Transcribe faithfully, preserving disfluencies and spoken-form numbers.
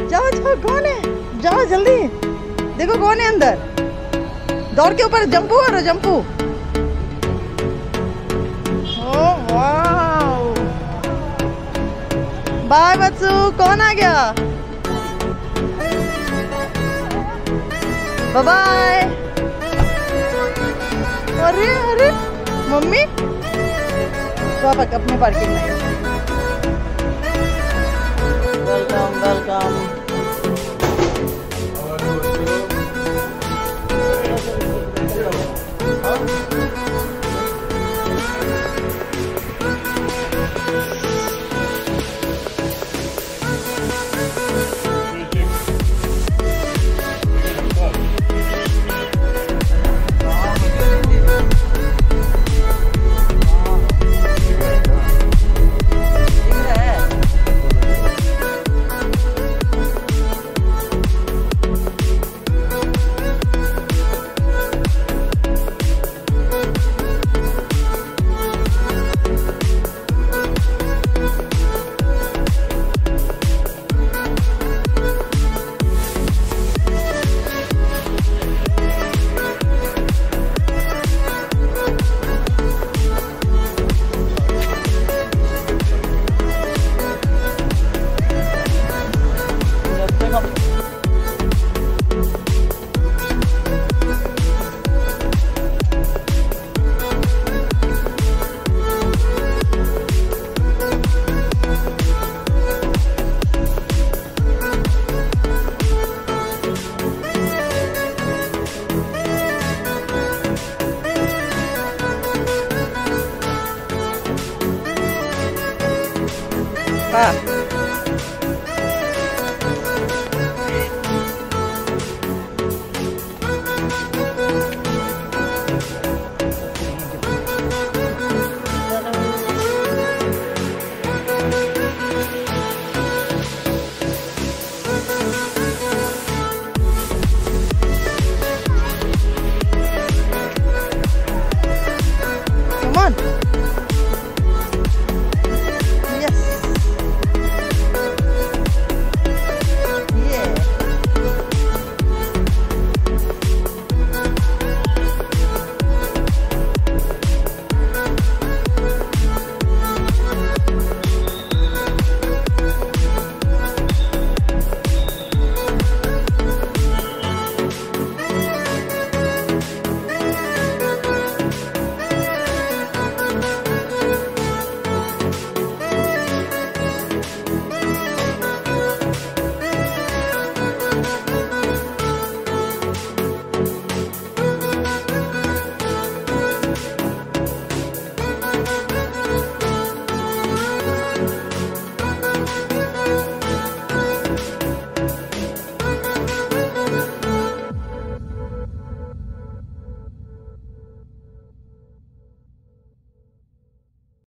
जाओ जाओ, कौन है? जाओ जल्दी, देखो कौन है अंदर। दौड़ के ऊपर जंपू करो, जंपू। ओह वाह, बाय बच्चू, कौन आ गया? Bye bye. अरे अरे मम्मी, पापा अपने पार्किंग में। Welcome welcome. हाँ